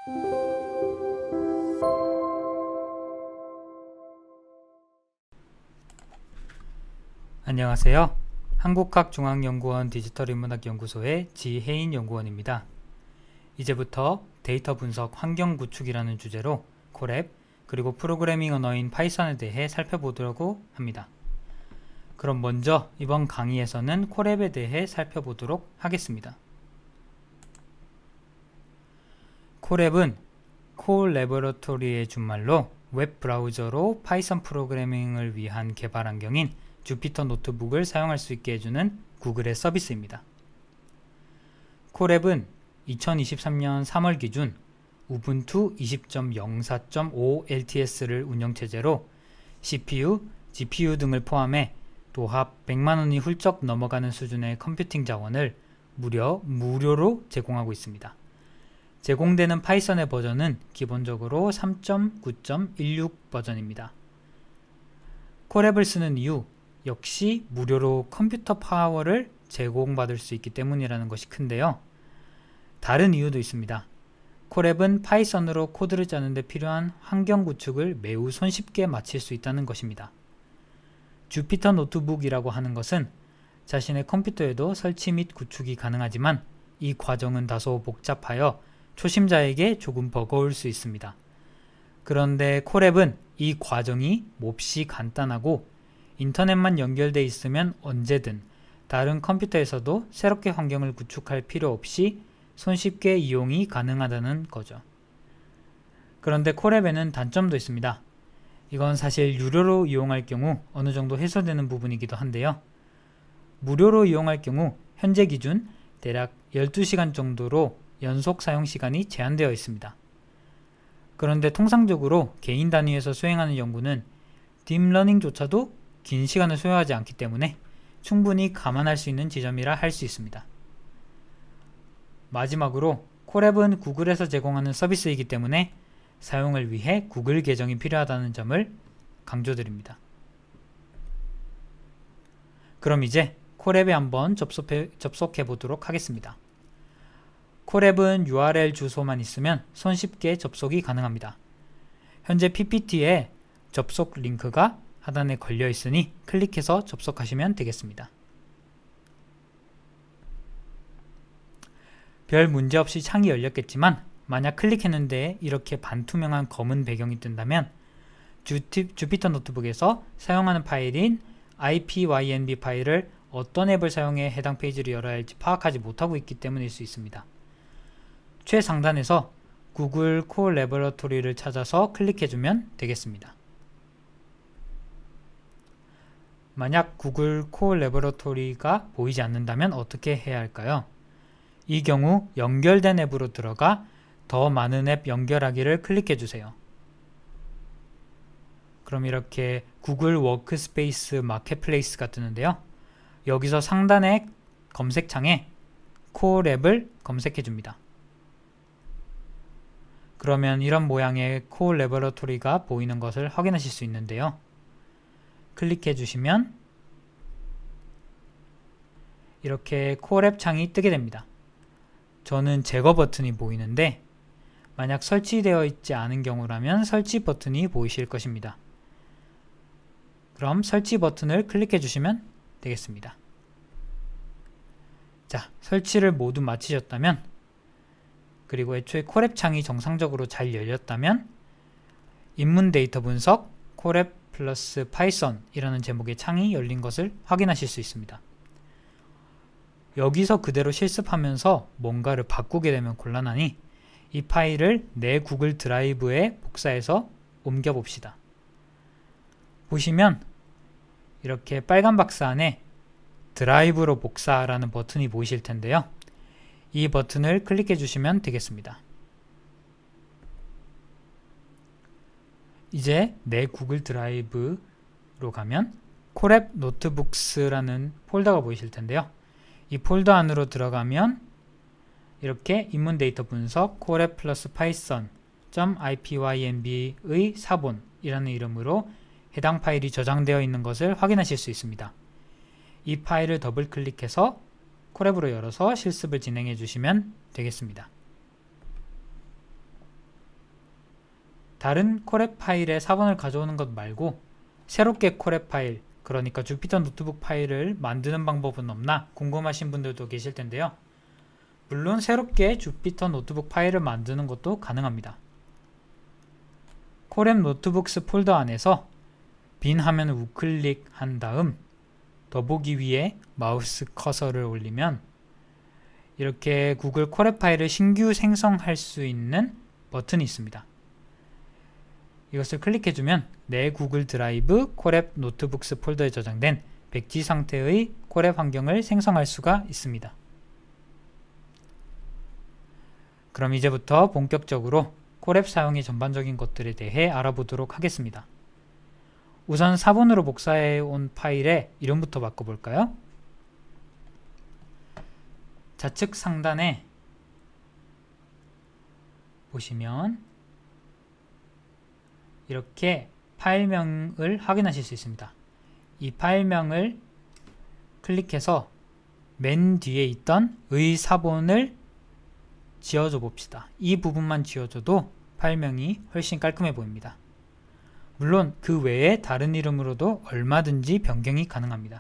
안녕하세요. 한국학중앙연구원 디지털인문학연구소의 지혜인 연구원입니다. 이제부터 데이터 분석 환경 구축이라는 주제로 콜앱 그리고 프로그래밍 언어인 파이썬에 대해 살펴보려고 합니다. 그럼 먼저 이번 강의에서는 콜앱에 대해 살펴보도록 하겠습니다. 콜앱은 콜래버러토리의 준말로 웹 브라우저로 파이썬 프로그래밍을 위한 개발 환경인 주피터 노트북을 사용할 수 있게 해주는 구글의 서비스입니다. 콜앱은 2023년 3월 기준 우분투 20.04.5 LTS를 운영체제로 CPU, GPU 등을 포함해 도합 100만원이 훌쩍 넘어가는 수준의 컴퓨팅 자원을 무료로 제공하고 있습니다. 제공되는 파이썬의 버전은 기본적으로 3.9.16 버전입니다. 콜앱을 쓰는 이유 역시 무료로 컴퓨터 파워를 제공받을 수 있기 때문이라는 것이 큰데요. 다른 이유도 있습니다. 콜앱은 파이썬으로 코드를 짜는 데 필요한 환경 구축을 매우 손쉽게 마칠 수 있다는 것입니다. 주피터 노트북이라고 하는 것은 자신의 컴퓨터에도 설치 및 구축이 가능하지만 이 과정은 다소 복잡하여 초심자에게 조금 버거울 수 있습니다. 그런데 콜앱은 이 과정이 몹시 간단하고 인터넷만 연결되어 있으면 언제든 다른 컴퓨터에서도 새롭게 환경을 구축할 필요 없이 손쉽게 이용이 가능하다는 거죠. 그런데 콜앱에는 단점도 있습니다. 이건 사실 유료로 이용할 경우 어느 정도 해소되는 부분이기도 한데요. 무료로 이용할 경우 현재 기준 대략 12시간 정도로 연속 사용 시간이 제한되어 있습니다. 그런데 통상적으로 개인 단위에서 수행하는 연구는 딥러닝조차도 긴 시간을 소요하지 않기 때문에 충분히 감안할 수 있는 지점이라 할 수 있습니다. 마지막으로 콜앱은 구글에서 제공하는 서비스이기 때문에 사용을 위해 구글 계정이 필요하다는 점을 강조드립니다. 그럼 이제 콜앱에 한번 접속해 보도록 하겠습니다. 콜앱은 URL 주소만 있으면 손쉽게 접속이 가능합니다. 현재 PPT에 접속 링크가 하단에 걸려 있으니 클릭해서 접속하시면 되겠습니다. 별 문제 없이 창이 열렸겠지만 만약 클릭했는데 이렇게 반투명한 검은 배경이 뜬다면 주피터 노트북에서 사용하는 파일인 ipynb 파일을 어떤 앱을 사용해 해당 페이지를 열어야 할지 파악하지 못하고 있기 때문일 수 있습니다. 최상단에서 구글 콜래버러토리를 찾아서 클릭해주면 되겠습니다. 만약 구글 콜래버러토리가 보이지 않는다면 어떻게 해야 할까요? 이 경우 연결된 앱으로 들어가 더 많은 앱 연결하기를 클릭해주세요. 그럼 이렇게 구글 워크스페이스 마켓플레이스가 뜨는데요. 여기서 상단의 검색창에 콜앱을 검색해줍니다. 그러면 이런 모양의 콜래버러토리가 보이는 것을 확인하실 수 있는데요. 클릭해 주시면 이렇게 콜앱 창이 뜨게 됩니다. 저는 제거 버튼이 보이는데 만약 설치되어 있지 않은 경우라면 설치 버튼이 보이실 것입니다. 그럼 설치 버튼을 클릭해 주시면 되겠습니다. 자, 설치를 모두 마치셨다면 그리고 애초에 콜앱 창이 정상적으로 잘 열렸다면 입문 데이터 분석 콜앱 플러스 파이썬 이라는 제목의 창이 열린 것을 확인하실 수 있습니다. 여기서 그대로 실습하면서 뭔가를 바꾸게 되면 곤란하니 이 파일을 내 구글 드라이브에 복사해서 옮겨 봅시다. 보시면 이렇게 빨간 박스 안에 드라이브로 복사라는 버튼이 보이실 텐데요. 이 버튼을 클릭해 주시면 되겠습니다. 이제 내 구글 드라이브로 가면 콜앱 노트북스라는 폴더가 보이실 텐데요. 이 폴더 안으로 들어가면 이렇게 입문 데이터 분석 콜앱 플러스 파이썬 .ipynb의 사본이라는 이름으로 해당 파일이 저장되어 있는 것을 확인하실 수 있습니다. 이 파일을 더블 클릭해서 콜앱으로 열어서 실습을 진행해 주시면 되겠습니다. 다른 콜앱 파일에 4번을 가져오는 것 말고 새롭게 콜앱 파일, 그러니까 주피터 노트북 파일을 만드는 방법은 없나 궁금하신 분들도 계실 텐데요. 물론 새롭게 주피터 노트북 파일을 만드는 것도 가능합니다. 콜앱 노트북스 폴더 안에서 빈 화면을 우클릭한 다음 더보기 위에 마우스 커서를 올리면 이렇게 구글 콜앱 파일을 신규 생성할 수 있는 버튼이 있습니다. 이것을 클릭해주면 내 구글 드라이브 콜앱 노트북스 폴더에 저장된 백지 상태의 콜앱 환경을 생성할 수가 있습니다. 그럼 이제부터 본격적으로 콜앱 사용의 전반적인 것들에 대해 알아보도록 하겠습니다. 우선 4번으로 복사해 온 파일의 이름부터 바꿔볼까요? 좌측 상단에 보시면 이렇게 파일명을 확인하실 수 있습니다. 이 파일명을 클릭해서 맨 뒤에 있던 의4번을 지어줘 봅시다. 이 부분만 지어줘도 파일명이 훨씬 깔끔해 보입니다. 물론 그 외에 다른 이름으로도 얼마든지 변경이 가능합니다.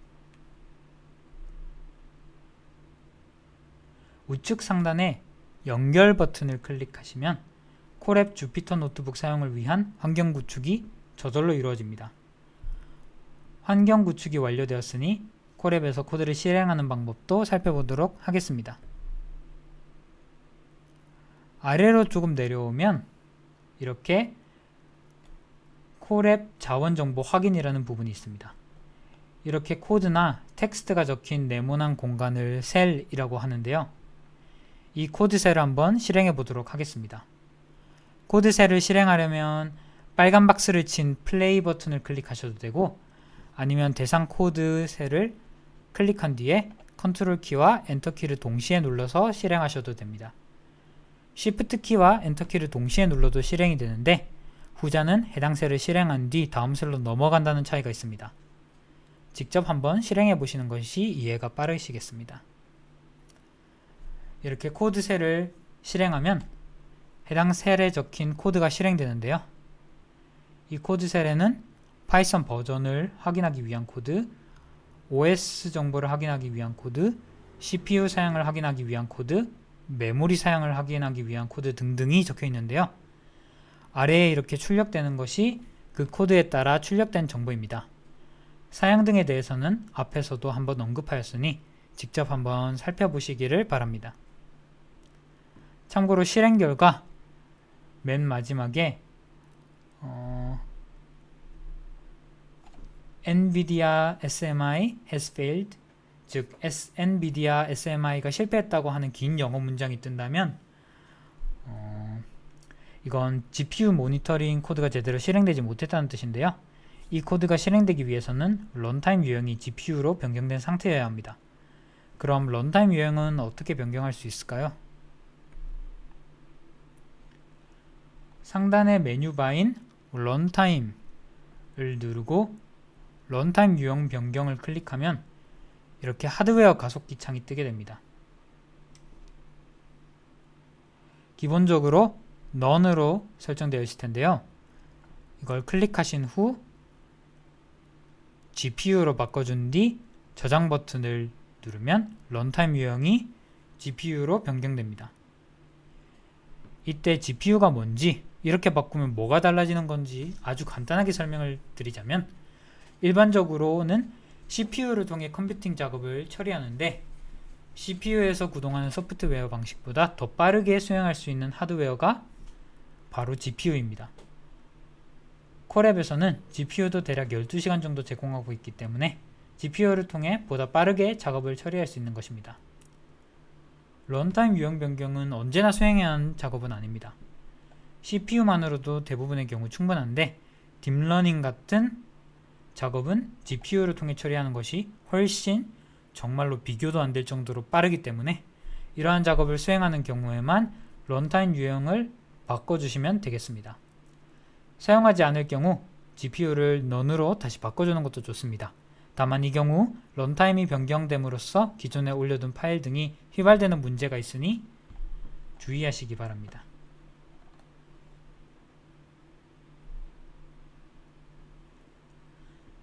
우측 상단에 연결 버튼을 클릭하시면 콜앱 주피터 노트북 사용을 위한 환경 구축이 저절로 이루어집니다. 환경 구축이 완료되었으니 콜앱에서 코드를 실행하는 방법도 살펴보도록 하겠습니다. 아래로 조금 내려오면 이렇게 콜앱 자원정보 확인이라는 부분이 있습니다. 이렇게 코드나 텍스트가 적힌 네모난 공간을 셀이라고 하는데요. 이 코드 셀을 한번 실행해 보도록 하겠습니다. 코드 셀을 실행하려면 빨간 박스를 친 플레이 버튼을 클릭하셔도 되고 아니면 대상 코드 셀을 클릭한 뒤에 컨트롤 키와 엔터 키를 동시에 눌러서 실행하셔도 됩니다. 쉬프트 키와 엔터 키를 동시에 눌러도 실행이 되는데 후자는 해당 셀을 실행한 뒤 다음 셀로 넘어간다는 차이가 있습니다. 직접 한번 실행해 보시는 것이 이해가 빠르시겠습니다. 이렇게 코드 셀을 실행하면 해당 셀에 적힌 코드가 실행되는데요. 이 코드 셀에는 파이썬 버전을 확인하기 위한 코드, OS 정보를 확인하기 위한 코드, CPU 사양을 확인하기 위한 코드, 메모리 사양을 확인하기 위한 코드 등등이 적혀 있는데요. 아래에 이렇게 출력되는 것이 그 코드에 따라 출력된 정보입니다. 사양 등에 대해서는 앞에서도 한번 언급하였으니 직접 한번 살펴보시기를 바랍니다. 참고로 실행 결과 맨 마지막에 NVIDIA SMI has failed, 즉 NVIDIA SMI가 실패했다고 하는 긴 영어 문장이 뜬다면 이건 GPU 모니터링 코드가 제대로 실행되지 못했다는 뜻인데요. 이 코드가 실행되기 위해서는 런타임 유형이 GPU로 변경된 상태여야 합니다. 그럼 런타임 유형은 어떻게 변경할 수 있을까요? 상단의 메뉴바인 런타임을 누르고 런타임 유형 변경을 클릭하면 이렇게 하드웨어 가속기 창이 뜨게 됩니다. 기본적으로 none으로 설정되어 있을 텐데요. 이걸 클릭하신 후 GPU로 바꿔준 뒤 저장 버튼을 누르면 런타임 유형이 GPU로 변경됩니다. 이때 GPU가 뭔지, 이렇게 바꾸면 뭐가 달라지는 건지 아주 간단하게 설명을 드리자면 일반적으로는 CPU를 통해 컴퓨팅 작업을 처리하는데 CPU에서 구동하는 소프트웨어 방식보다 더 빠르게 수행할 수 있는 하드웨어가 바로 GPU입니다. 콜앱에서는 GPU도 대략 12시간 정도 제공하고 있기 때문에 GPU를 통해 보다 빠르게 작업을 처리할 수 있는 것입니다. 런타임 유형 변경은 언제나 수행해야 하는 작업은 아닙니다. CPU만으로도 대부분의 경우 충분한데 딥러닝 같은 작업은 GPU를 통해 처리하는 것이 훨씬 정말로 비교도 안 될 정도로 빠르기 때문에 이러한 작업을 수행하는 경우에만 런타임 유형을 바꿔주시면 되겠습니다. 사용하지 않을 경우 GPU를 none으로 다시 바꿔주는 것도 좋습니다. 다만 이 경우 런타임이 변경됨으로써 기존에 올려둔 파일 등이 휘발되는 문제가 있으니 주의하시기 바랍니다.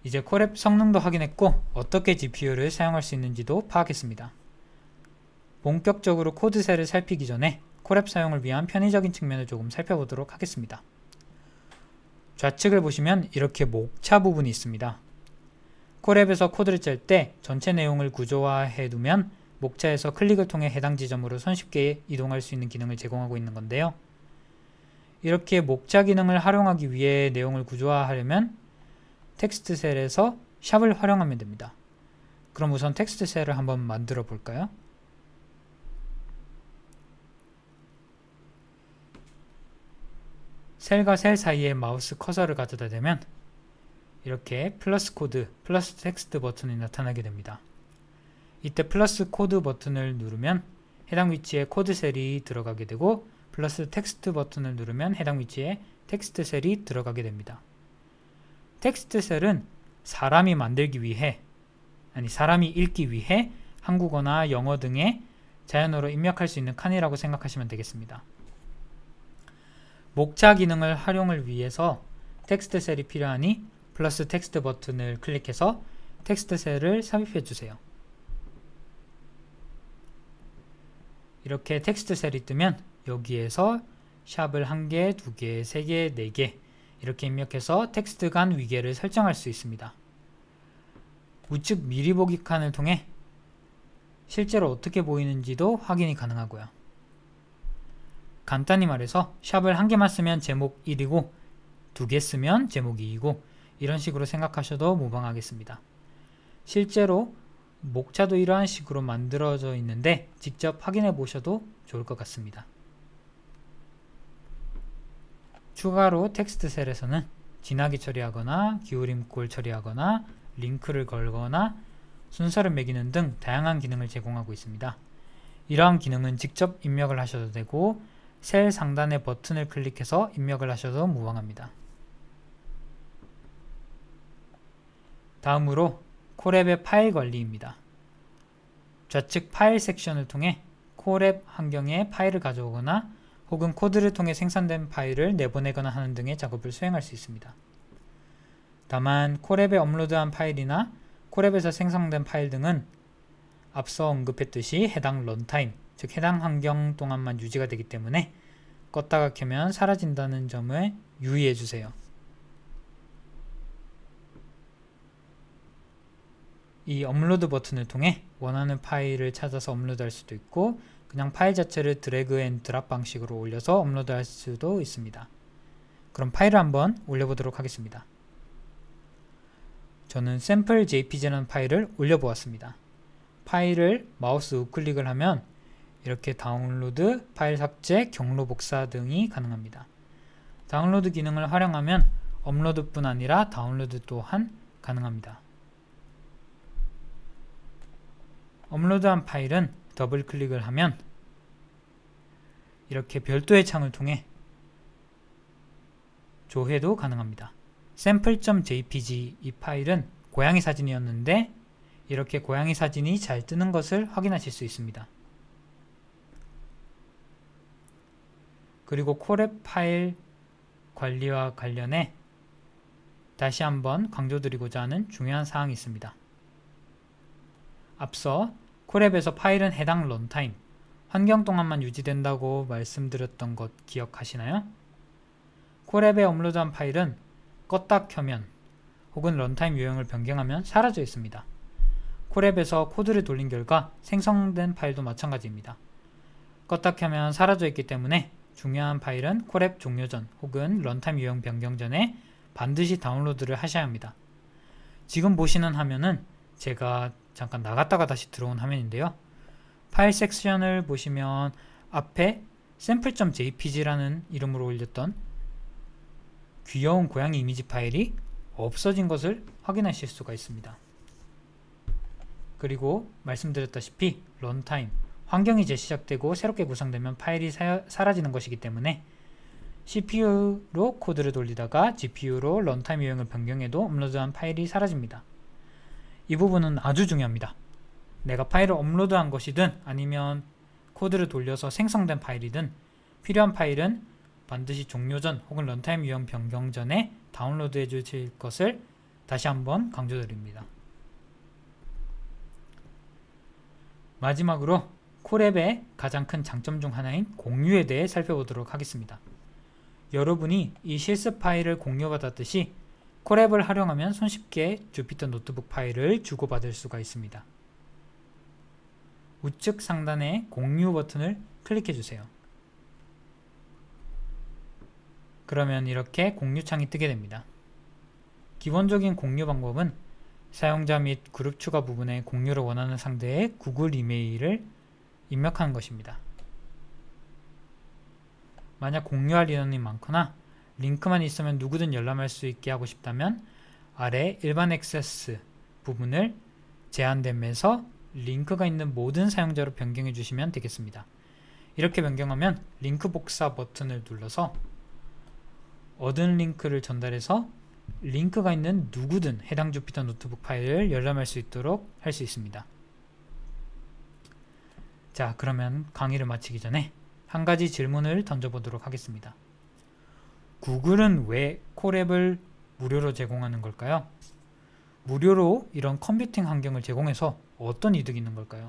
이제 콜앱 성능도 확인했고 어떻게 GPU를 사용할 수 있는지도 파악했습니다. 본격적으로 코드셀을 살피기 전에 콜앱 사용을 위한 편의적인 측면을 조금 살펴보도록 하겠습니다. 좌측을 보시면 이렇게 목차 부분이 있습니다. 콜앱에서 코드를 짤 때 전체 내용을 구조화해 두면 목차에서 클릭을 통해 해당 지점으로 손쉽게 이동할 수 있는 기능을 제공하고 있는 건데요. 이렇게 목차 기능을 활용하기 위해 내용을 구조화하려면 텍스트 셀에서 샵을 활용하면 됩니다. 그럼 우선 텍스트 셀을 한번 만들어 볼까요? 셀과 셀 사이에 마우스 커서를 가져다 대면 이렇게 플러스 코드, 플러스 텍스트 버튼이 나타나게 됩니다. 이때 플러스 코드 버튼을 누르면 해당 위치에 코드 셀이 들어가게 되고 플러스 텍스트 버튼을 누르면 해당 위치에 텍스트 셀이 들어가게 됩니다. 텍스트 셀은 사람이 만들기 위해, 사람이 읽기 위해 한국어나 영어 등의 자연어로 입력할 수 있는 칸이라고 생각하시면 되겠습니다. 목차 기능을 활용을 위해서 텍스트 셀이 필요하니 플러스 텍스트 버튼을 클릭해서 텍스트 셀을 삽입해 주세요. 이렇게 텍스트 셀이 뜨면 여기에서 샵을 1개, 2개, 3개, 4개 이렇게 입력해서 텍스트 간 위계를 설정할 수 있습니다. 우측 미리 보기 칸을 통해 실제로 어떻게 보이는지도 확인이 가능하고요. 간단히 말해서 샵을 1개만 쓰면 제목 1이고 2개 쓰면 제목 2이고 이런 식으로 생각하셔도 무방하겠습니다. 실제로 목차도 이러한 식으로 만들어져 있는데 직접 확인해 보셔도 좋을 것 같습니다. 추가로 텍스트 셀에서는 진하게 처리하거나 기울임꼴 처리하거나 링크를 걸거나 순서를 매기는 등 다양한 기능을 제공하고 있습니다. 이러한 기능은 직접 입력을 하셔도 되고 셀 상단의 버튼을 클릭해서 입력을 하셔도 무방합니다. 다음으로 콜앱의 파일 관리입니다. 좌측 파일 섹션을 통해 콜앱 환경에 파일을 가져오거나 혹은 코드를 통해 생산된 파일을 내보내거나 하는 등의 작업을 수행할 수 있습니다. 다만 콜앱에 업로드한 파일이나 콜앱에서 생성된 파일 등은 앞서 언급했듯이 해당 런타임, 즉 해당 환경 동안만 유지가 되기 때문에 껐다가 켜면 사라진다는 점을 유의해 주세요. 이 업로드 버튼을 통해 원하는 파일을 찾아서 업로드할 수도 있고 그냥 파일 자체를 드래그 앤 드랍 방식으로 올려서 업로드할 수도 있습니다. 그럼 파일을 한번 올려보도록 하겠습니다. 저는 샘플 jpg라는 파일을 올려보았습니다. 파일을 마우스 우클릭을 하면 이렇게 다운로드, 파일 삭제, 경로 복사 등이 가능합니다. 다운로드 기능을 활용하면 업로드뿐 아니라 다운로드 또한 가능합니다. 업로드한 파일은 더블 클릭을 하면 이렇게 별도의 창을 통해 조회도 가능합니다. sample.jpg 이 파일은 고양이 사진이었는데 이렇게 고양이 사진이 잘 뜨는 것을 확인하실 수 있습니다. 그리고 콜앱 파일 관리와 관련해 다시 한번 강조드리고자 하는 중요한 사항이 있습니다. 앞서 콜앱에서 파일은 해당 런타임, 환경 동안만 유지된다고 말씀드렸던 것 기억하시나요? 콜앱에 업로드한 파일은 껐다 켜면 혹은 런타임 유형을 변경하면 사라져 있습니다. 콜앱에서 코드를 돌린 결과 생성된 파일도 마찬가지입니다. 껐다 켜면 사라져 있기 때문에 중요한 파일은 콜앱 종료 전 혹은 런타임 유형 변경 전에 반드시 다운로드를 하셔야 합니다. 지금 보시는 화면은 제가 잠깐 나갔다가 다시 들어온 화면인데요. 파일 섹션을 보시면 앞에 sample.jpg라는 이름으로 올렸던 귀여운 고양이 이미지 파일이 없어진 것을 확인하실 수가 있습니다. 그리고 말씀드렸다시피 런타임, 환경이 재시작되고 새롭게 구성되면 파일이 사라지는 것이기 때문에 CPU로 코드를 돌리다가 GPU로 런타임 유형을 변경해도 업로드한 파일이 사라집니다. 이 부분은 아주 중요합니다. 내가 파일을 업로드한 것이든 아니면 코드를 돌려서 생성된 파일이든 필요한 파일은 반드시 종료 전 혹은 런타임 유형 변경 전에 다운로드해 주실 것을 다시 한번 강조드립니다. 마지막으로 콜앱의 가장 큰 장점 중 하나인 공유에 대해 살펴보도록 하겠습니다. 여러분이 이 실습 파일을 공유받았듯이 콜앱을 활용하면 손쉽게 주피터 노트북 파일을 주고받을 수가 있습니다. 우측 상단의 공유 버튼을 클릭해 주세요. 그러면 이렇게 공유창이 뜨게 됩니다. 기본적인 공유 방법은 사용자 및 그룹 추가 부분에 공유를 원하는 상대의 구글 이메일을 입력하는 것입니다. 만약 공유할 인원이 많거나 링크만 있으면 누구든 열람할 수 있게 하고 싶다면 아래 일반 액세스 부분을 제한되면서 링크가 있는 모든 사용자로 변경해 주시면 되겠습니다. 이렇게 변경하면 링크 복사 버튼을 눌러서 얻은 링크를 전달해서 링크가 있는 누구든 해당 주피터 노트북 파일을 열람할 수 있도록 할 수 있습니다. 자, 그러면 강의를 마치기 전에 한 가지 질문을 던져보도록 하겠습니다. 구글은 왜 콜앱을 무료로 제공하는 걸까요? 무료로 이런 컴퓨팅 환경을 제공해서 어떤 이득이 있는 걸까요?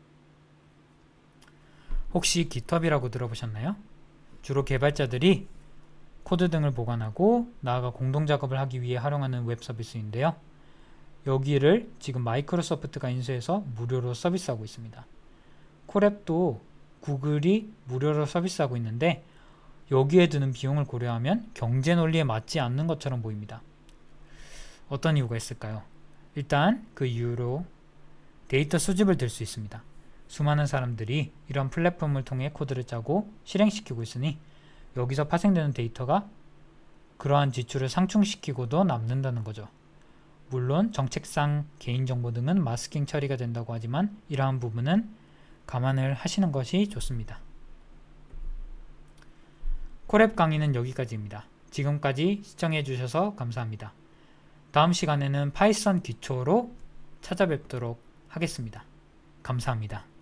혹시 GitHub이라고 들어보셨나요? 주로 개발자들이 코드 등을 보관하고 나아가 공동작업을 하기 위해 활용하는 웹 서비스인데요. 여기를 지금 마이크로소프트가 인수해서 무료로 서비스하고 있습니다. 콜앱도 구글이 무료로 서비스하고 있는데 여기에 드는 비용을 고려하면 경제 논리에 맞지 않는 것처럼 보입니다. 어떤 이유가 있을까요? 일단 그 이유로 데이터 수집을 들 수 있습니다. 수많은 사람들이 이런 플랫폼을 통해 코드를 짜고 실행시키고 있으니 여기서 파생되는 데이터가 그러한 지출을 상충시키고도 남는다는 거죠. 물론 정책상 개인정보 등은 마스킹 처리가 된다고 하지만 이러한 부분은 감안을 하시는 것이 좋습니다. 콜앱 강의는 여기까지입니다. 지금까지 시청해 주셔서 감사합니다. 다음 시간에는 파이썬 기초로 찾아뵙도록 하겠습니다. 감사합니다.